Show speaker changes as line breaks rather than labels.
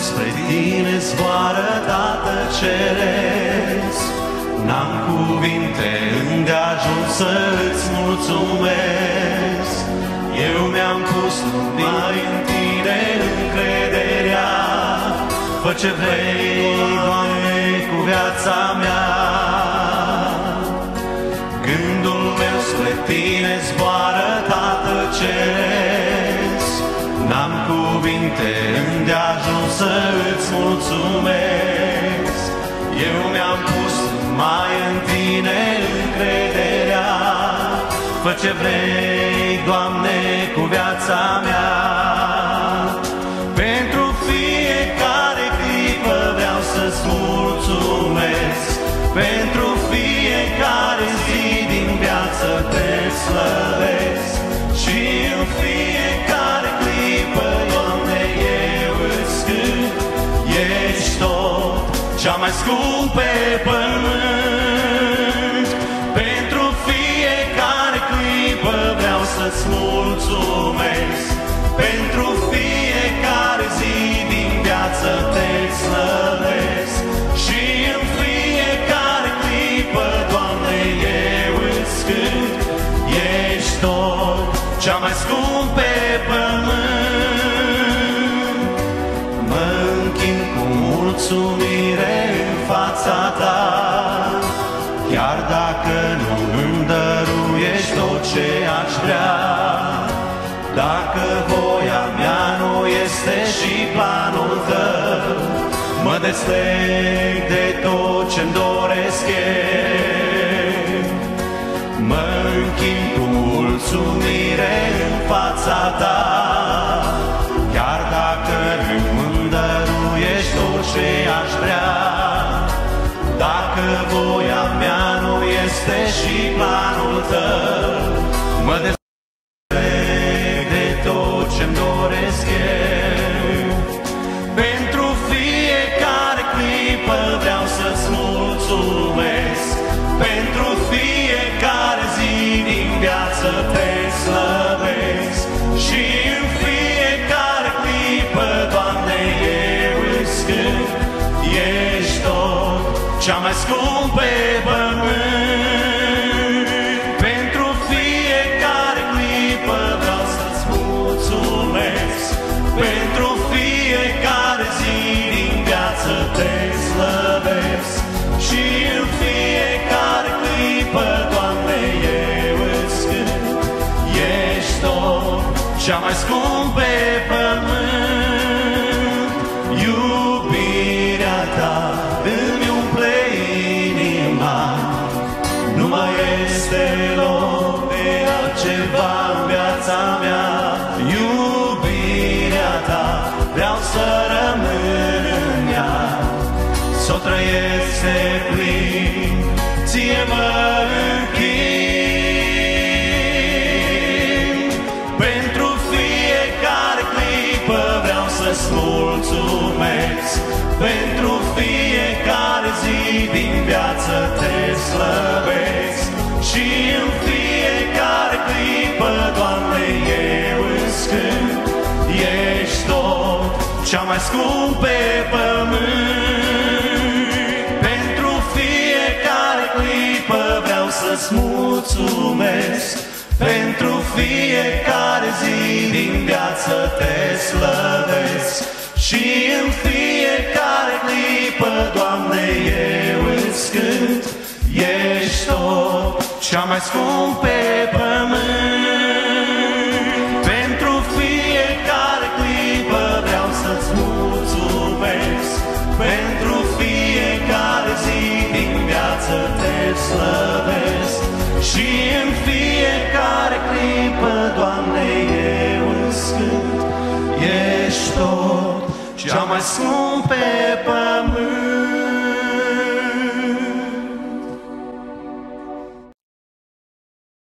spre tine zboară, Tată Ceresc. N-am cuvinte îndeajuns să-ți mulțumesc. Eu mi-am pus numai în tine încrederea. Fă ce vrei, Doamne, cu viața mea. Gândul meu spre tine zboară, Tată Ceresc. N-am cuvinte îndeajuns să-ți mulțumesc. Eu mi-am pus mai în tine încrederea. Fă ce vrei, Doamne, cu viața mea. Pentru fiecare clipă vreau să-ți mulțumesc. Pentru fiecare zi din viață te slăvesc. Și în fiecare clipă, Doamne, eu îți cânt. Ești tot cea mai scump pe pământ. Pentru fiecare clipă vreau să-ți mulțumesc. Pentru fiecare zi din viață te slăvesc. Și în fiecare clipă, Doamne, eu îți cânt. Ești tot cea mai scump pe pământ. Mă închin cu mulțumire în fața ta, chiar dacă nu îmi dăruiești tot ce aș vrea. Dacă voia mea nu este și planul tău, mă desleg de tot ce-mi doresc eu. Mă închin cu mulțumire în fața ta, chiar dacă nu îmi dăruiești tot ce aș vrea. Dacă voia mea nu este și planul tău, mă desleg de tot ce-mi doresc eu. Pentru fiecare clipă vreau să-ți mulțumesc. Pentru fiecare zi din viață te slăvesc. Și în fiecare clipă, Doamne, eu îți cânt. Ești tot cea mai scump pe pământ. Pentru fiecare clipă vreau să-ți mulțumesc. Pentru fiecare zi din viață te slăvesc. Și în fiecare clipă, Doamne, eu îți cânt. Ești tot cea mai scump pe pământ. Iubirea ta îmi umple inima. Nu mai este loc de altceva în viața mea. Iubirea ta vreau să rămân în ea, s-o trăiesc de plin, ție mă închin. Pentru fiecare clipă vreau să-ți mulțumesc. Pentru fiecare zi din viață te slăvesc. Și în fiecare clipă, Doamne, eu îți cânt. Ești tot cea mai scump pe pământ. Pentru fiecare clipă vreau să-ți mulțumesc. Pentru fiecare zi din viață te slăvesc. Și în fiecare clipă, Doamne, eu îți cânt. Ești tot cea mai scump pe pământ. Pentru fiecare clipă vreau să-ți mulțumesc. Pentru fiecare zi din viață te slăvesc. Și în fiecare clipă, Doamne, eu îți cânt. Ești tot cea mai scump pe pământ.